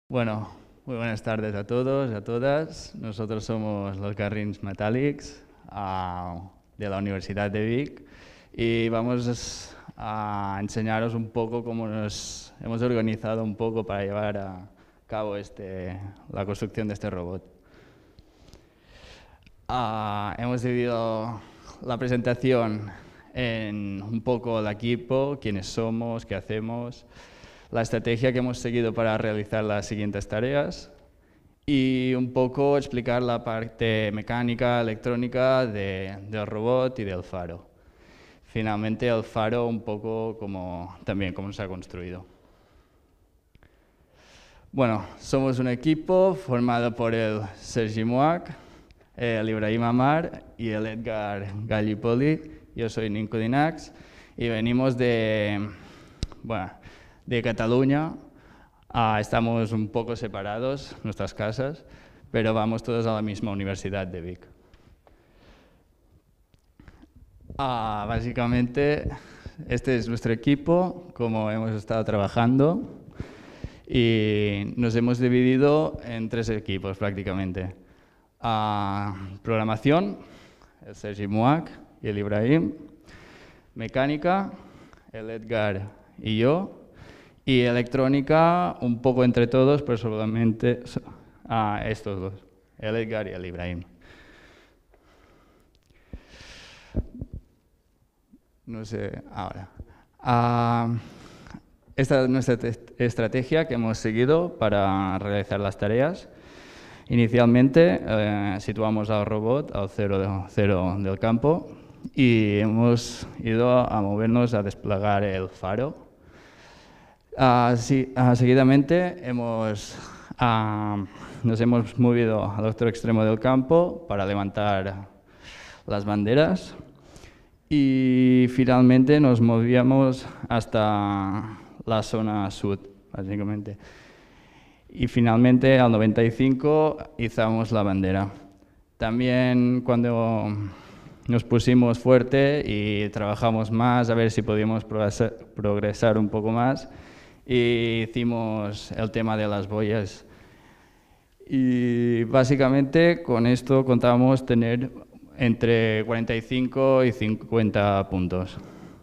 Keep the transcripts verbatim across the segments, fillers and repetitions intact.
Bueno, muy buenas tardes a todos, a todas. Nosotros somos los Garrins Metallics uh, de la Universidad de Vic y vamos a enseñaros un poco cómo nos hemos organizado un poco para llevar a cabo este, la construcción de este robot. Uh, hemos dividido la presentación en un poco el equipo, quiénes somos, qué hacemos, la estrategia que hemos seguido para realizar las siguientes tareas y un poco explicar la parte mecánica, electrónica de, del robot y del faro. Finalmente el faro un poco como, también cómo se ha construido. Bueno, somos un equipo formado por el Sergi Mouach, el Ibrahim Amar y el Edgar Gallipoli. Yo soy Nico Dinax y venimos de, bueno, de Cataluña. Uh, estamos un poco separados, nuestras casas, pero vamos todos a la misma Universidad de Vic. Uh, básicamente, este es nuestro equipo, como hemos estado trabajando, y nos hemos dividido en tres equipos prácticamente. Uh, programación, el Sergi Mouach y el Ibrahim. Mecánica, el Edgar y yo. Y electrónica, un poco entre todos, pero solamente a estos dos, el Edgar y el Ibrahim. No sé, ahora. Uh, esta es nuestra estrategia que hemos seguido para realizar las tareas. Inicialmente eh, situamos al robot al cero, de, cero del campo y hemos ido a movernos a desplegar el faro. Uh, sí, uh, seguidamente hemos, uh, nos hemos movido al otro extremo del campo para levantar las banderas y finalmente nos movíamos hasta la zona sur, básicamente. Y finalmente al noventa y cinco izamos la bandera. También cuando nos pusimos fuerte y trabajamos más a ver si podíamos progresar, progresar un poco más, y hicimos el tema de las boyas. Y básicamente con esto contábamos tener entre cuarenta y cinco y cincuenta puntos.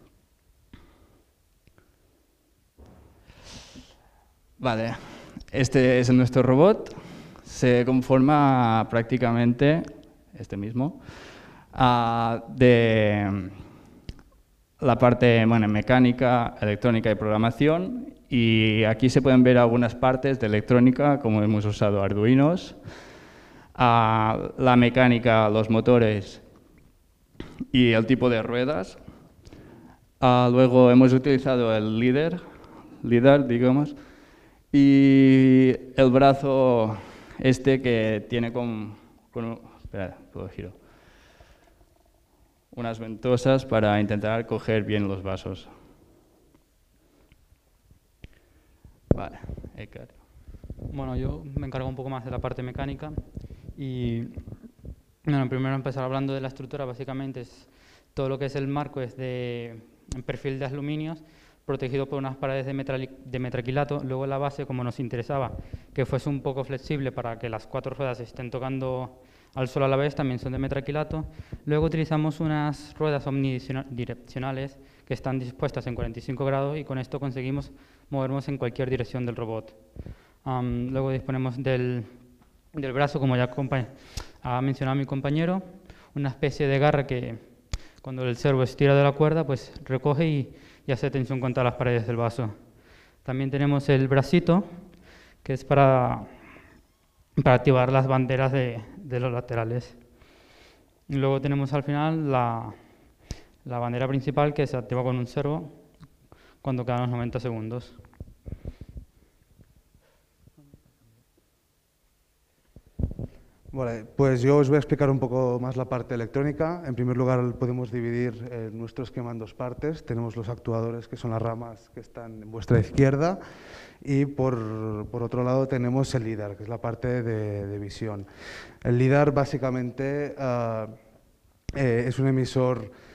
Vale, este es nuestro robot. Se conforma prácticamente, este mismo, uh, de la parte bueno, mecánica, electrónica y programación. Y aquí se pueden ver algunas partes de electrónica, como hemos usado Arduinos, uh, la mecánica, los motores y el tipo de ruedas. Uh, luego hemos utilizado el líder, líder, digamos, y el brazo este que tiene con, con espera, puedo giro, unas ventosas para intentar coger bien los vasos. Vale, Edgar. Bueno, yo me encargo un poco más de la parte mecánica y bueno, primero empezar hablando de la estructura. Básicamente es todo lo que es el marco es de perfil de aluminios protegido por unas paredes de, metal, de metraquilato. Luego la base, como nos interesaba, que fuese un poco flexible para que las cuatro ruedas estén tocando al suelo a la vez, también son de metraquilato. Luego utilizamos unas ruedas omnidireccionales que están dispuestas en cuarenta y cinco grados y con esto conseguimos movernos en cualquier dirección del robot. Um, luego disponemos del, del brazo, como ya ha mencionado mi compañero, una especie de garra que cuando el servo estira de la cuerda pues recoge y, y hace tensión contra las paredes del vaso. También tenemos el bracito, que es para, para activar las banderas de, de los laterales. Y luego tenemos al final la, la bandera principal que se activa con un servo cuando quedan los noventa segundos. Vale, pues yo os voy a explicar un poco más la parte electrónica. En primer lugar, podemos dividir eh, nuestro esquema en dos partes. Tenemos los actuadores, que son las ramas que están en vuestra izquierda, y por, por otro lado tenemos el LIDAR, que es la parte de, de visión. El LIDAR básicamente uh, eh, es un emisor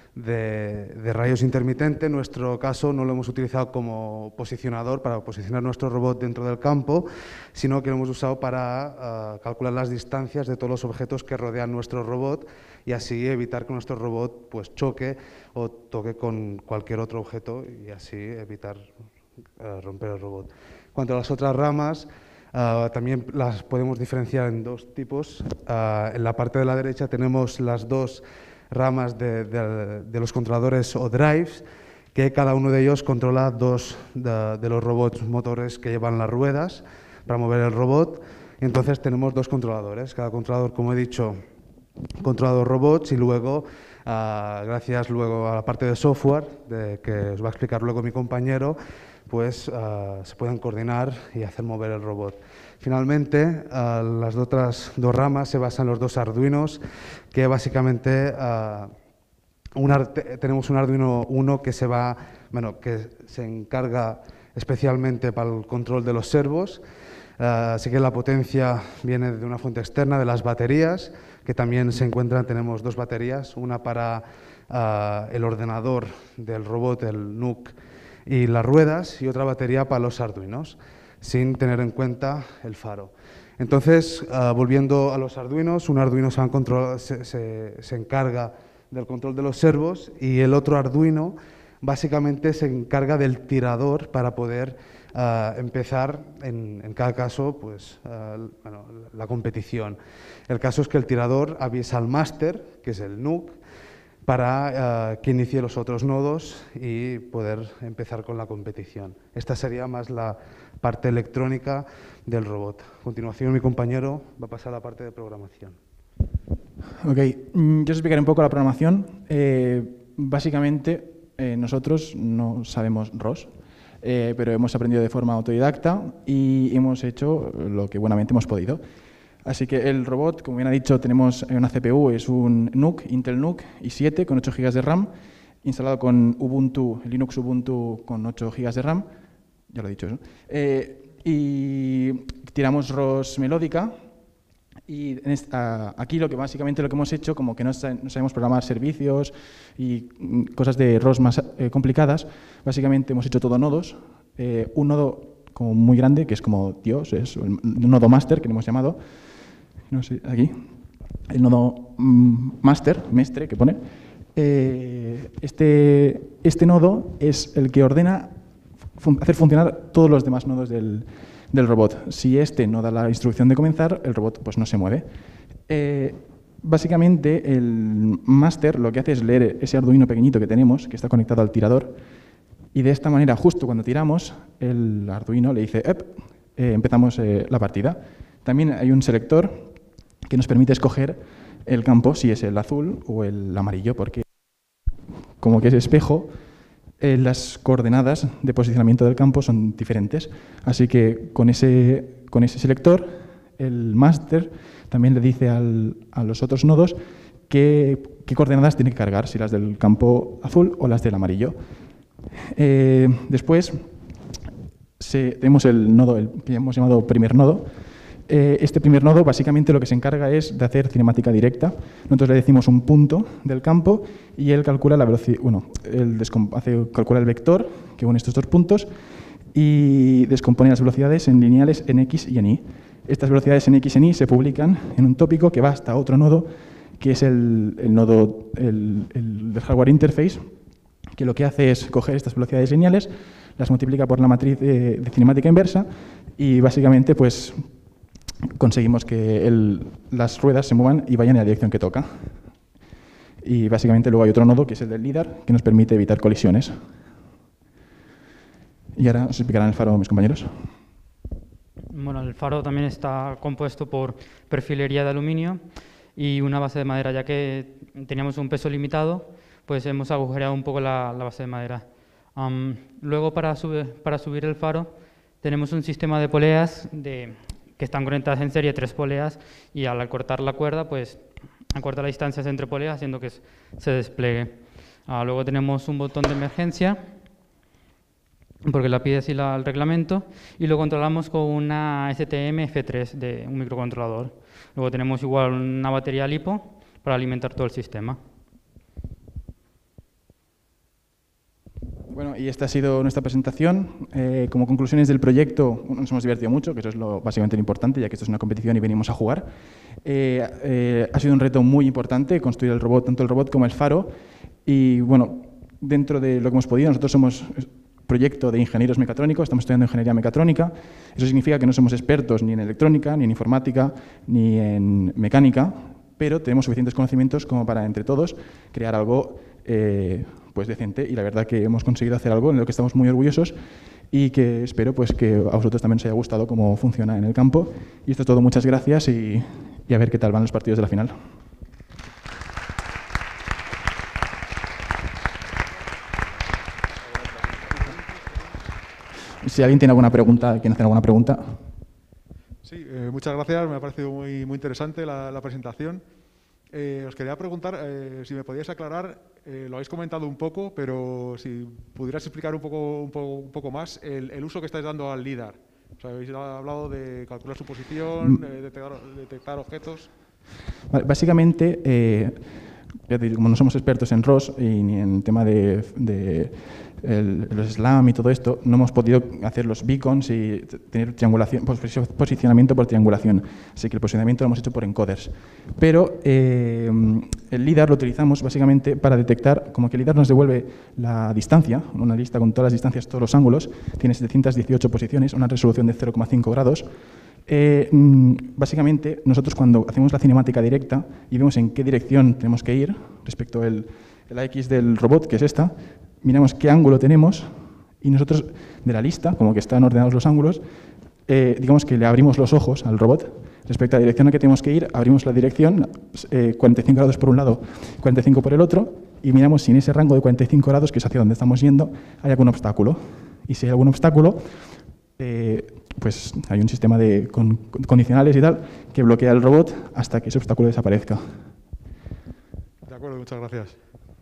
de, de rayos intermitentes. En nuestro caso no lo hemos utilizado como posicionador para posicionar nuestro robot dentro del campo, sino que lo hemos usado para uh, calcular las distancias de todos los objetos que rodean nuestro robot y así evitar que nuestro robot pues, choque o toque con cualquier otro objeto y así evitar uh, romper el robot. En cuanto a las otras ramas, Uh, también las podemos diferenciar en dos tipos. Uh, en la parte de la derecha tenemos las dos ramas de, de, de los controladores o drives, que cada uno de ellos controla dos de, de los robots motores que llevan las ruedas para mover el robot. Y entonces tenemos dos controladores. Cada controlador, como he dicho, controla dos robots y luego, uh, gracias luego a la parte de software, de, que os va a explicar luego mi compañero, pues uh, se pueden coordinar y hacer mover el robot. Finalmente, uh, las otras dos ramas se basan en los dos Arduinos, que básicamente uh, un tenemos un Arduino uno que se va, bueno, que se encarga especialmente para el control de los servos. Uh, así que la potencia viene de una fuente externa, de las baterías, que también se encuentran, tenemos dos baterías, una para uh, el ordenador del robot, el N U C, y las ruedas, y otra batería para los Arduinos, sin tener en cuenta el faro. Entonces, uh, volviendo a los Arduinos, un Arduino se, se, se, se encarga del control de los servos y el otro Arduino básicamente se encarga del tirador para poder uh, empezar, en, en cada caso, pues, uh, bueno, la competición. El caso es que el tirador avisa al máster, que es el N U C, para uh, que inicie los otros nodos y poder empezar con la competición. Esta sería más la parte electrónica del robot. A continuación, mi compañero va a pasar a la parte de programación. Ok, yo os explicaré un poco la programación. Eh, básicamente, eh, nosotros no sabemos R O S, eh, pero hemos aprendido de forma autodidacta y hemos hecho lo que buenamente hemos podido. Así que el robot, como bien ha dicho, tenemos una C P U, es un N U C, Intel N U C i siete con ocho gigas de RAM, instalado con Ubuntu, Linux Ubuntu con ocho gigas de RAM, ya lo he dicho eso, eh, y tiramos R O S melódica. Y en esta, aquí lo que básicamente lo que hemos hecho, como que no, no sabemos programar servicios y cosas de R O S más eh, complicadas, básicamente hemos hecho todo nodos, eh, un nodo como muy grande, que es como Dios, es un nodo master que le hemos llamado, no sé, aquí, el nodo mm, master, mestre, que pone. Eh, este, este nodo es el que ordena fun hacer funcionar todos los demás nodos del, del robot. Si este no da la instrucción de comenzar, el robot pues no se mueve. Eh, básicamente, el master lo que hace es leer ese Arduino pequeñito que tenemos, que está conectado al tirador, y de esta manera, justo cuando tiramos, el Arduino le dice, Ep, eh, empezamos eh, la partida. También hay un selector que nos permite escoger el campo, si es el azul o el amarillo, porque como que es espejo, eh, las coordenadas de posicionamiento del campo son diferentes. Así que con ese, con ese selector, el máster también le dice al, a los otros nodos qué, qué coordenadas tiene que cargar, si las del campo azul o las del amarillo. Eh, después se, tenemos el nodo, el que hemos llamado primer nodo. Eh, este primer nodo básicamente lo que se encarga es de hacer cinemática directa. Nosotros le decimos un punto del campo y él calcula la velocidad, bueno, él hace, calcula el vector que une estos dos puntos y descompone las velocidades en lineales en X y en Y. Estas velocidades en X y en Y se publican en un tópico que va hasta otro nodo, que es el, el nodo el, el del hardware interface, que lo que hace es coger estas velocidades lineales, las multiplica por la matriz de, de cinemática inversa y básicamente pues conseguimos que el, las ruedas se muevan y vayan en la dirección que toca. Y básicamente luego hay otro nodo, que es el del LiDAR, que nos permite evitar colisiones. Y ahora os explicarán el faro mis compañeros. Bueno, el faro también está compuesto por perfilería de aluminio y una base de madera, ya que teníamos un peso limitado, pues hemos agujereado un poco la, la base de madera. Um, luego, para, sube, para subir el faro, tenemos un sistema de poleas de... que están conectadas en serie, tres poleas, y al cortar la cuerda, pues acorta las distancias entre poleas, haciendo que se despliegue. Ah, luego tenemos un botón de emergencia, porque la pide así la, el reglamento, y lo controlamos con una S T M F tres de un microcontrolador. Luego tenemos igual una batería LiPo para alimentar todo el sistema. y esta ha sido nuestra presentación. Eh, como conclusiones del proyecto, nos hemos divertido mucho, que eso es lo, básicamente lo importante, ya que esto es una competición y venimos a jugar. Eh, eh, ha sido un reto muy importante construir el robot, tanto el robot como el faro. Y bueno, dentro de lo que hemos podido, nosotros somos proyecto de ingenieros mecatrónicos, estamos estudiando ingeniería mecatrónica. Eso significa que no somos expertos ni en electrónica, ni en informática, ni en mecánica, pero tenemos suficientes conocimientos como para, entre todos, crear algo eh, pues decente, y la verdad que hemos conseguido hacer algo en lo que estamos muy orgullosos y que espero pues, que a vosotros también os haya gustado cómo funciona en el campo. Y esto es todo, muchas gracias y, y a ver qué tal van los partidos de la final. Si alguien tiene alguna pregunta, ¿quiere hacer alguna pregunta? Sí, eh, muchas gracias. Me ha parecido muy, muy interesante la, la presentación. Eh, os quería preguntar eh, si me podíais aclarar, eh, lo habéis comentado un poco, pero si pudierais explicar un poco, un poco, un poco más el, el uso que estáis dando al LiDAR. O sea, habéis hablado de calcular su posición, eh, detectar, detectar objetos. Vale, básicamente, eh, ya te digo, como no somos expertos en R O S y ni en tema de, de el, los SLAM y todo esto, no hemos podido hacer los beacons y tener triangulación, posicionamiento por triangulación. Así que el posicionamiento lo hemos hecho por encoders. Pero eh, el LiDAR lo utilizamos básicamente para detectar, como que el LiDAR nos devuelve la distancia, una lista con todas las distancias, todos los ángulos, tiene setecientas dieciocho posiciones, una resolución de cero coma cinco grados. Eh, básicamente, nosotros cuando hacemos la cinemática directa y vemos en qué dirección tenemos que ir respecto al la X del robot, que es esta, miramos qué ángulo tenemos y nosotros de la lista, como que están ordenados los ángulos, eh, digamos que le abrimos los ojos al robot respecto a la dirección a la que tenemos que ir, abrimos la dirección, eh, cuarenta y cinco grados por un lado, cuarenta y cinco por el otro, y miramos si en ese rango de cuarenta y cinco grados, que es hacia donde estamos yendo, hay algún obstáculo. Y si hay algún obstáculo, eh, pues hay un sistema de con, con condicionales y tal que bloquea el robot hasta que ese obstáculo desaparezca. De acuerdo, muchas gracias.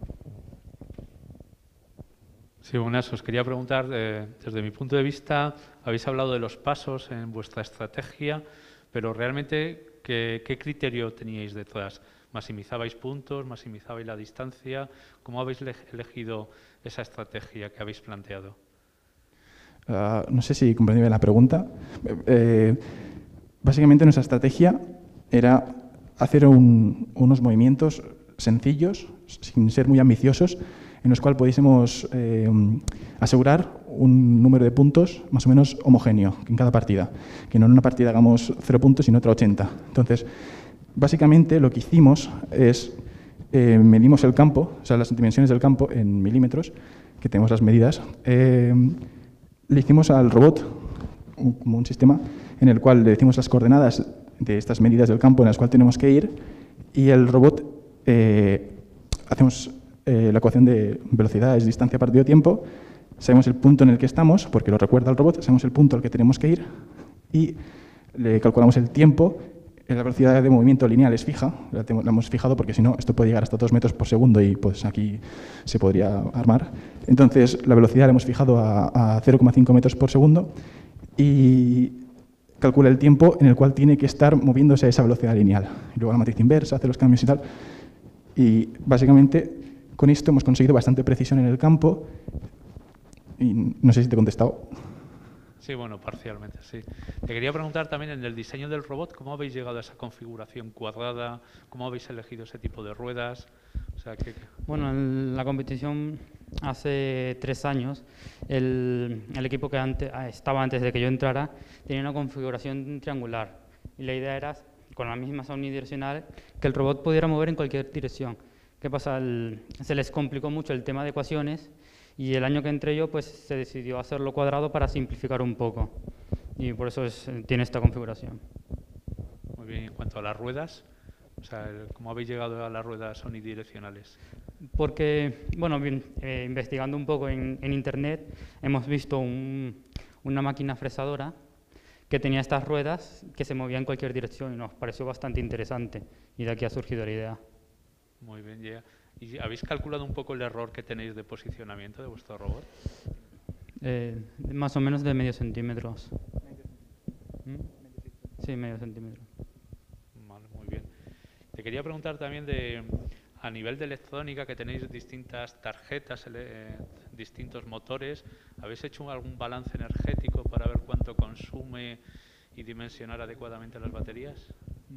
Sí, buenas. Os quería preguntar, eh, desde mi punto de vista, habéis hablado de los pasos en vuestra estrategia, pero realmente, ¿qué, qué criterio teníais detrás? ¿Maximizabais puntos? ¿Maximizabais la distancia? ¿Cómo habéis elegido esa estrategia que habéis planteado? Uh, no sé si comprendí bien la pregunta. Eh, básicamente nuestra estrategia era hacer un, unos movimientos sencillos, sin ser muy ambiciosos, en los cuales pudiésemos eh, asegurar un número de puntos más o menos homogéneo en cada partida. Que no en una partida hagamos cero puntos y en otra ochenta. Entonces, básicamente lo que hicimos es, eh, medimos el campo, o sea, las dimensiones del campo en milímetros, que tenemos las medidas. Eh, le hicimos al robot un, como un sistema en el cual le decimos las coordenadas de estas medidas del campo en las cuales tenemos que ir, y el robot eh, hacemos eh, la ecuación de velocidad es distancia partido tiempo, sabemos el punto en el que estamos, porque lo recuerda el robot, sabemos el punto al que tenemos que ir y le calculamos el tiempo. La velocidad de movimiento lineal es fija, la, tenemos, la hemos fijado porque si no esto puede llegar hasta dos metros por segundo y pues aquí se podría armar. Entonces la velocidad la hemos fijado a, a cero coma cinco metros por segundo y calcula el tiempo en el cual tiene que estar moviéndose a esa velocidad lineal. Y luego la matriz inversa, hace los cambios y tal. Y básicamente con esto hemos conseguido bastante precisión en el campo y no sé si te he contestado. Sí, bueno, parcialmente, sí. Te quería preguntar también, en el diseño del robot, ¿cómo habéis llegado a esa configuración cuadrada? ¿Cómo habéis elegido ese tipo de ruedas? O sea, que... Bueno, en la competición hace tres años, el, el equipo que antes, estaba antes de que yo entrara tenía una configuración triangular. Y la idea era, con la misma unidireccional, que el robot pudiera mover en cualquier dirección. ¿Qué pasa? El, se les complicó mucho el tema de ecuaciones. Y el año que entré yo, pues se decidió hacerlo cuadrado para simplificar un poco. Y por eso es, tiene esta configuración. Muy bien. En cuanto a las ruedas, o sea, el, ¿cómo habéis llegado a las ruedas unidireccionales? Porque, bueno, bien, eh, investigando un poco en, en Internet, hemos visto un, una máquina fresadora que tenía estas ruedas que se movían en cualquier dirección y nos pareció bastante interesante. Y de aquí ha surgido la idea. Muy bien, ya. ¿Y habéis calculado un poco el error que tenéis de posicionamiento de vuestro robot? Eh, más o menos de medio centímetros. ¿Mm? Sí, medio centímetro. Vale, muy bien. Te quería preguntar también de, a nivel de electrónica, que tenéis distintas tarjetas distintos motores. ¿Habéis hecho algún balance energético para ver cuánto consume y dimensionar adecuadamente las baterías?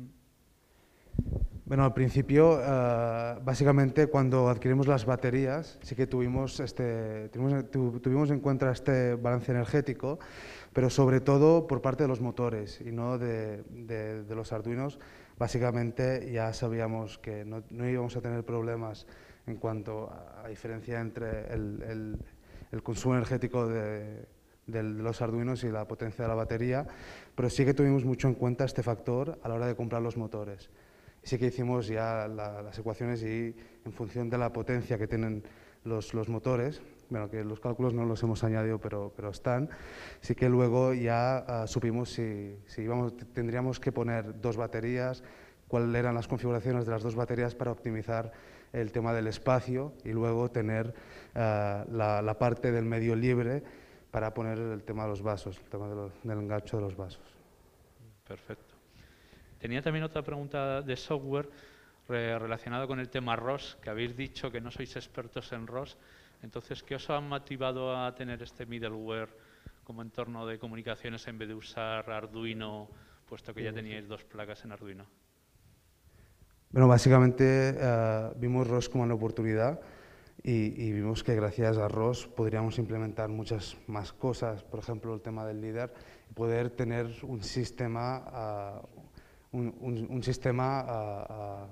Bueno, al principio, uh, básicamente, cuando adquirimos las baterías, sí que tuvimos, este, tuvimos, tu, tuvimos en cuenta este balance energético, pero sobre todo por parte de los motores y no de, de, de los Arduinos. Básicamente, ya sabíamos que no, no íbamos a tener problemas en cuanto a, a diferencia entre el, el, el consumo energético de, de los Arduinos y la potencia de la batería, pero sí que tuvimos mucho en cuenta este factor a la hora de comprar los motores. Sí que hicimos ya la, las ecuaciones y en función de la potencia que tienen los, los motores, bueno, que los cálculos no los hemos añadido, pero, pero están, sí que luego ya uh, supimos si, si íbamos, tendríamos que poner dos baterías, cuáles eran las configuraciones de las dos baterías para optimizar el tema del espacio y luego tener uh, la, la parte del medio libre para poner el tema de los vasos, el tema de lo, del engancho de los vasos. Perfecto. Tenía también otra pregunta de software re relacionada con el tema R O S, que habéis dicho que no sois expertos en R O S. Entonces, ¿qué os ha motivado a tener este middleware como entorno de comunicaciones en vez de usar Arduino, puesto que ya teníais dos placas en Arduino? Bueno, básicamente uh, vimos R O S como una oportunidad y, y vimos que gracias a R O S podríamos implementar muchas más cosas, por ejemplo, el tema del líder, y poder tener un sistema... Uh, Un, un, un sistema... Uh, uh,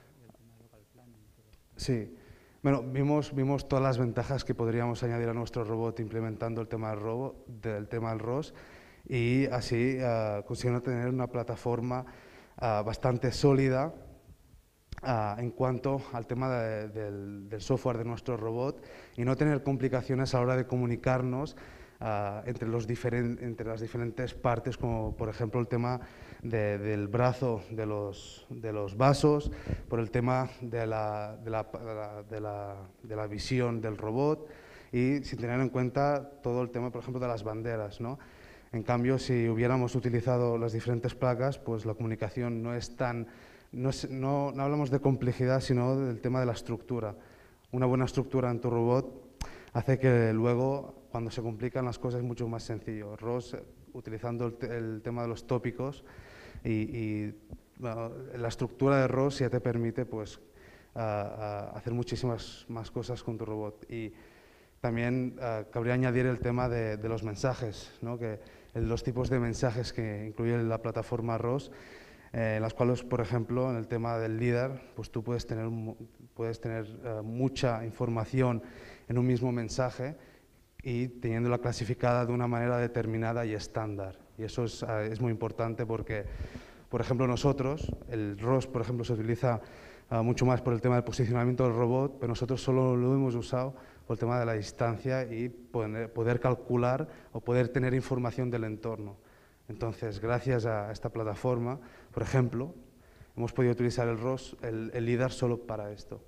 sí. Bueno, vimos, vimos todas las ventajas que podríamos añadir a nuestro robot implementando el tema del, robot, del, tema del R O S y así uh, consiguiendo tener una plataforma uh, bastante sólida uh, en cuanto al tema de, del, del software de nuestro robot y no tener complicaciones a la hora de comunicarnos Uh, entre, los diferen, entre las diferentes partes, como por ejemplo el tema de, del brazo de los, de los vasos, por el tema de la, de, la, de, la, de la visión del robot y sin tener en cuenta todo el tema, por ejemplo, de las banderas, ¿no? En cambio, si hubiéramos utilizado las diferentes placas, pues la comunicación no es tan... No, es, no, no hablamos de complejidad, sino del tema de la estructura. Una buena estructura en tu robot hace que luego, cuando se complican las cosas, es mucho más sencillo. R O S, utilizando el, te el tema de los tópicos y, y bueno, la estructura de R O S ya te permite pues, uh, uh, hacer muchísimas más cosas con tu robot. Y también uh, cabría añadir el tema de, de los mensajes, ¿no? Que el, los tipos de mensajes que incluye la plataforma R O S, eh, en las cuales, por ejemplo, en el tema del líder, pues tú puedes tener, puedes tener uh, mucha información en un mismo mensaje y teniéndola clasificada de una manera determinada y estándar. Y eso es, uh, es muy importante porque, por ejemplo, nosotros, el R O S, por ejemplo, se utiliza uh, mucho más por el tema del posicionamiento del robot, pero nosotros solo lo hemos usado por el tema de la distancia y poder, poder calcular o poder tener información del entorno. Entonces, gracias a esta plataforma, por ejemplo, hemos podido utilizar el R O S, el, el líder solo para esto.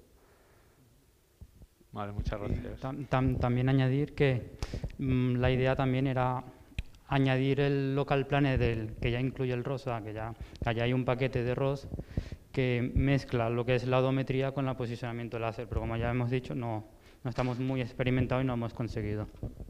Vale, muchas gracias. Tam, tam, también añadir que mmm, la idea también era añadir el local planet del, que ya incluye el R O S, o sea, que ya, que ya hay un paquete de R O S que mezcla lo que es la odometría con el posicionamiento láser, pero como ya hemos dicho, no, no estamos muy experimentados y no hemos conseguido.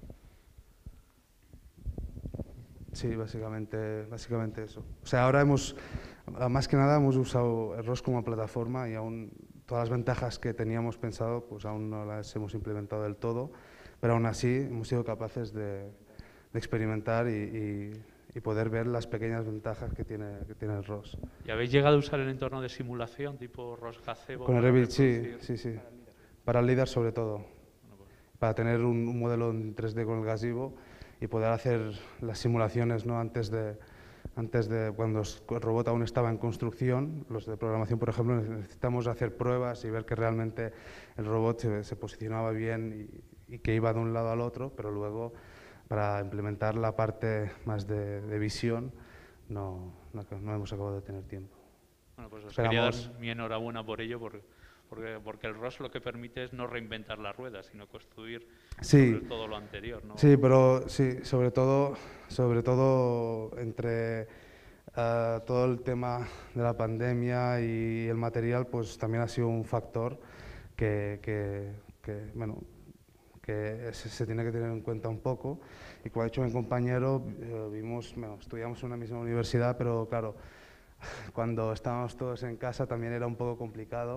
Sí, básicamente, básicamente eso. O sea, ahora hemos, más que nada, hemos usado el R O S como plataforma y aún todas las ventajas que teníamos pensado, pues aún no las hemos implementado del todo, pero aún así hemos sido capaces de, de experimentar y, y, y poder ver las pequeñas ventajas que tiene, que tiene el R O S. ¿Y habéis llegado a usar el entorno de simulación tipo R O S Gazebo? Con el Revit, sí, sí, sí. Para el líder sobre todo, Bueno, pues. para tener un, un modelo en tres D con el Gazebo y poder hacer las simulaciones, ¿no? antes de antes de cuando el robot aún estaba en construcción. Los de programación, por ejemplo, necesitamos hacer pruebas y ver que realmente el robot se, se posicionaba bien y, y que iba de un lado al otro, pero luego para implementar la parte más de, de visión no, no, no hemos acabado de tener tiempo. Bueno, pues os Esperamos. quería dar mi enhorabuena por ello, porque, porque, porque el R O S lo que permite es no reinventar la rueda, sino construir Sí. sobre todo lo anterior, ¿no? Sí, pero sí, sobre todo, sobre todo entre uh, todo el tema de la pandemia y el material, pues también ha sido un factor que, que, que bueno, que se, se tiene que tener en cuenta un poco. Y como ha dicho mi compañero, eh, vimos, bueno, estudiamos en una misma universidad, pero claro, cuando estábamos todos en casa también era un poco complicado,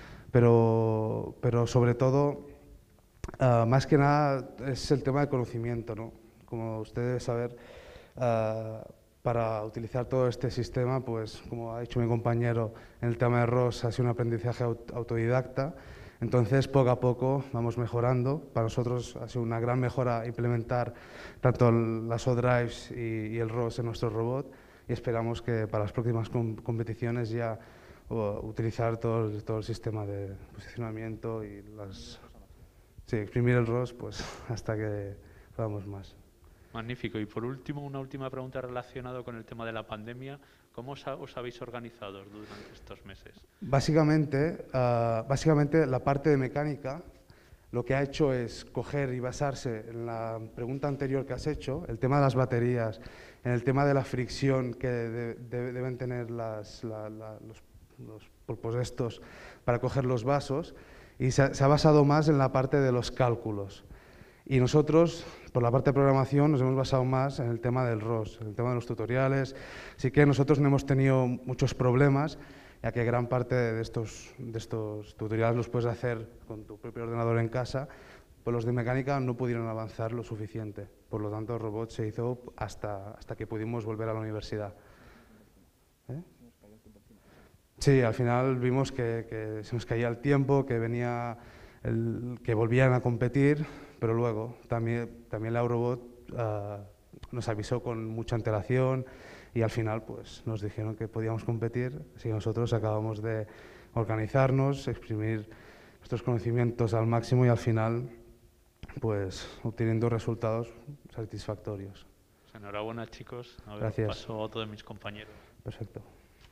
pero, pero sobre todo, uh, más que nada, es el tema del conocimiento, ¿no? Como ustedes deben saber, uh, para utilizar todo este sistema, pues como ha dicho mi compañero, en el tema de R O S ha sido un aprendizaje aut autodidacta, entonces poco a poco vamos mejorando. Para nosotros ha sido una gran mejora implementar tanto las O-Drives y, y el R O S en nuestro robot, y esperamos que para las próximas com competiciones ya uh, utilizar todo el, todo el sistema de posicionamiento y las... Sí, exprimir el R O S pues, hasta que podamos más. Magnífico. Y por último, una última pregunta relacionada con el tema de la pandemia. ¿Cómo os, ha, os habéis organizado durante estos meses? Básicamente, uh, básicamente, la parte de mecánica lo que ha hecho es coger y basarse en la pregunta anterior que has hecho, el tema de las baterías, en el tema de la fricción que de, de, deben tener las, la, la, los, los pulpos estos para coger los vasos, y se, se ha basado más en la parte de los cálculos. Y nosotros, por la parte de programación, nos hemos basado más en el tema del R O S, en el tema de los tutoriales. Así que nosotros no hemos tenido muchos problemas, ya que gran parte de estos, de estos tutoriales los puedes hacer con tu propio ordenador en casa, pues los de mecánica no pudieron avanzar lo suficiente. Por lo tanto, el robot se hizo hasta, hasta que pudimos volver a la universidad. ¿Eh? Sí, al final vimos que, que se nos caía el tiempo, que, venía el, que volvían a competir, pero luego también, también la Eurobot uh, nos avisó con mucha antelación, y al final pues, nos dijeron que podíamos competir, así que nosotros acabamos de organizarnos, exprimir nuestros conocimientos al máximo y al final pues, obteniendo resultados satisfactorios. Pues enhorabuena, chicos. A ver, Gracias. paso a otro de mis compañeros. Perfecto.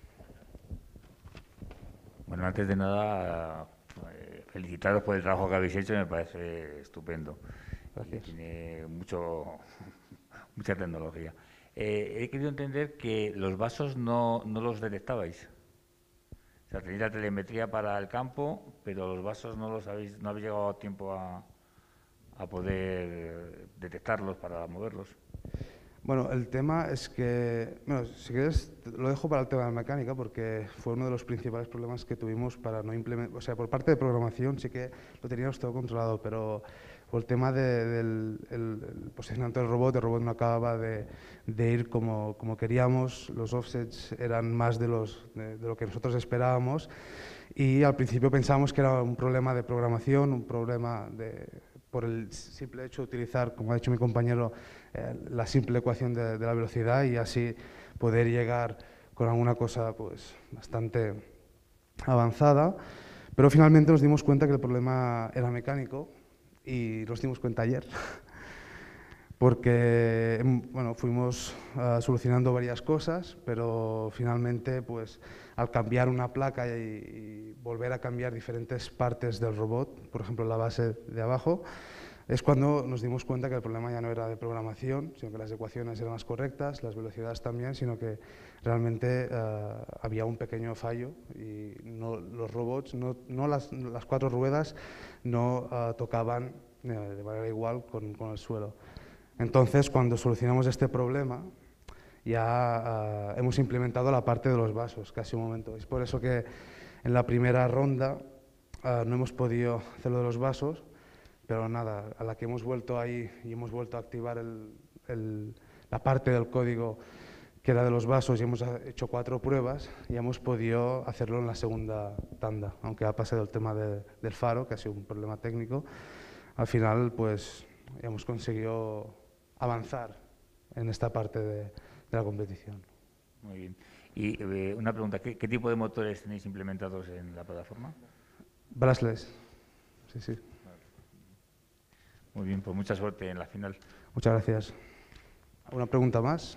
Bueno, antes de nada, eh, felicitaros por el trabajo que habéis hecho, me parece estupendo. Gracias. Tiene mucho, mucha tecnología. Eh, he querido entender que los vasos no, no los detectabais. O sea, tenéis la telemetría para el campo, pero los vasos no los habéis, no habéis llegado a tiempo a, a poder detectarlos para moverlos. Bueno, el tema es que, bueno, si quieres, lo dejo para el tema de la mecánica, porque fue uno de los principales problemas que tuvimos para no implementar, o sea, por parte de programación sí que lo teníamos todo controlado, pero por el tema de, del el, el posicionamiento del robot, el robot no acababa de, de ir como, como queríamos, los offsets eran más de, los, de, de lo que nosotros esperábamos, y al principio pensábamos que era un problema de programación, un problema de, por el simple hecho de utilizar, como ha dicho mi compañero, eh, la simple ecuación de, de la velocidad y así poder llegar con alguna cosa pues, bastante avanzada, pero finalmente nos dimos cuenta que el problema era mecánico y nos dimos cuenta ayer, porque bueno, fuimos uh, solucionando varias cosas, pero finalmente pues, al cambiar una placa y, y volver a cambiar diferentes partes del robot, por ejemplo la base de abajo, es cuando nos dimos cuenta que el problema ya no era de programación, sino que las ecuaciones eran las correctas, las velocidades también, sino que realmente uh, había un pequeño fallo y no, los robots, no, no las, las cuatro ruedas, no uh, tocaban uh, de manera igual con, con el suelo. Entonces, cuando solucionamos este problema, ya uh, hemos implementado la parte de los vasos, casi un momento. Es por eso que en la primera ronda uh, no hemos podido hacer lo de los vasos, pero nada, a la que hemos vuelto ahí y hemos vuelto a activar el, el, la parte del código que era de los vasos y hemos hecho cuatro pruebas y hemos podido hacerlo en la segunda tanda, aunque ha pasado el tema de, del faro, que ha sido un problema técnico. Al final, pues, hemos conseguido avanzar en esta parte de, de la competición. Muy bien. Y eh, una pregunta, ¿qué, ¿qué tipo de motores tenéis implementados en la plataforma? Brushless, sí, sí. Muy bien, pues mucha suerte en la final. Muchas gracias. ¿Alguna pregunta más?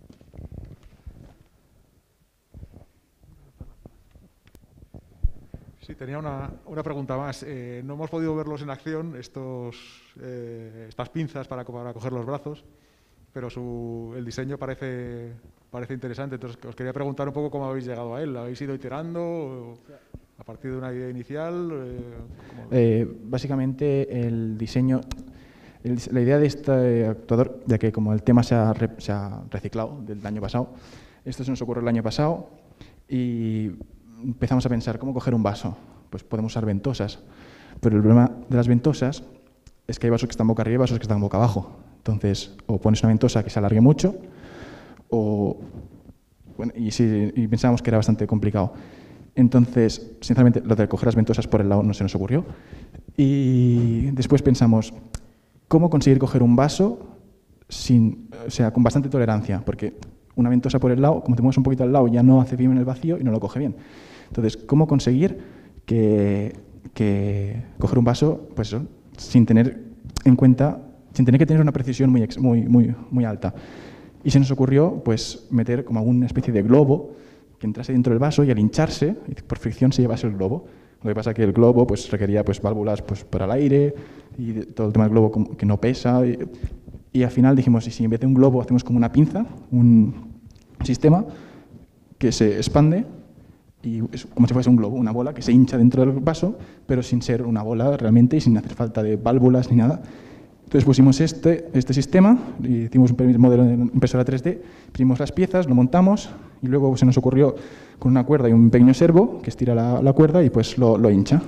Sí, tenía una, una pregunta más. Eh, no hemos podido verlos en acción, estos, eh, estas pinzas para, para coger los brazos, pero su, el diseño parece, parece interesante. Entonces, os quería preguntar un poco cómo habéis llegado a él. ¿Habéis ido iterando? O, partir de una idea inicial? Eh, ¿cómo? Eh, básicamente el diseño, el, la idea de este actuador, ya que como el tema se ha, re, se ha reciclado del año pasado, esto se nos ocurrió el año pasado y empezamos a pensar cómo coger un vaso. Pues podemos usar ventosas, pero el problema de las ventosas es que hay vasos que están boca arriba y vasos que están boca abajo. Entonces, o pones una ventosa que se alargue mucho, o... Bueno, y, sí, y pensábamos que era bastante complicado. Entonces, sinceramente, lo de coger las ventosas por el lado no se nos ocurrió. Y después pensamos, ¿cómo conseguir coger un vaso sin, o sea, con bastante tolerancia? Porque una ventosa por el lado, como te mueves un poquito al lado, ya no hace bien en el vacío y no lo coge bien. Entonces, ¿cómo conseguir que, que coger un vaso, pues eso, sin tener en cuenta, sin tener que tener una precisión muy, muy, muy, muy alta? Y se nos ocurrió pues, meter como una especie de globo que entrase dentro del vaso y al hincharse, por fricción, se llevase el globo. Lo que pasa es que el globo pues, requería pues, válvulas pues, para el aire y de, todo el tema del globo como, que no pesa. Y, y al final dijimos, ¿y si en vez de un globo hacemos como una pinza, un sistema que se expande y es como si fuese un globo, una bola que se hincha dentro del vaso, pero sin ser una bola realmente y sin hacer falta de válvulas ni nada? Entonces pusimos este, este sistema, hicimos un modelo en impresora tres D, imprimimos las piezas, lo montamos y luego se nos ocurrió con una cuerda y un pequeño servo que estira la, la cuerda y pues lo, lo hincha.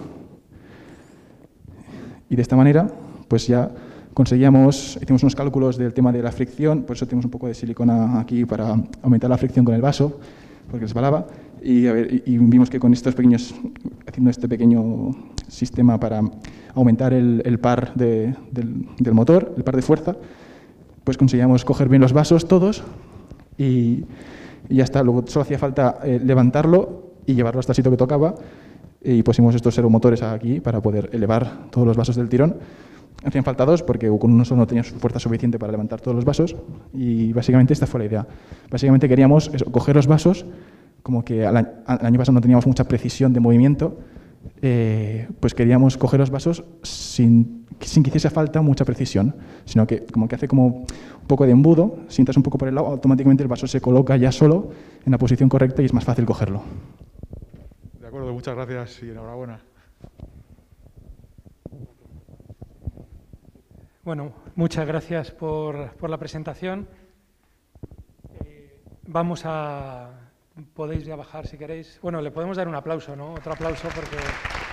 Y de esta manera pues ya conseguíamos, hicimos unos cálculos del tema de la fricción, por eso tenemos un poco de silicona aquí para aumentar la fricción con el vaso, porque resbalaba. Y, a ver, y vimos que con estos pequeños, haciendo este pequeño sistema para aumentar el, el par de, del, del motor, el par de fuerza, pues conseguíamos coger bien los vasos todos y, y ya está. Luego solo hacía falta eh, levantarlo y llevarlo hasta el sitio que tocaba y pusimos estos servomotores aquí para poder elevar todos los vasos del tirón. Hacían falta dos porque con uno solo no teníamos fuerza suficiente para levantar todos los vasos y básicamente esta fue la idea. Básicamente queríamos eso, coger los vasos, como que al año, al año pasado no teníamos mucha precisión de movimiento, eh, pues queríamos coger los vasos sin, sin que hiciese falta mucha precisión, sino que como que hace como un poco de embudo, sientas un poco por el lado, automáticamente el vaso se coloca ya solo en la posición correcta y es más fácil cogerlo. De acuerdo, muchas gracias y enhorabuena. Bueno, muchas gracias por, por la presentación. Eh, vamos a... Podéis ya bajar si queréis. Bueno, le podemos dar un aplauso, ¿no? Otro aplauso porque...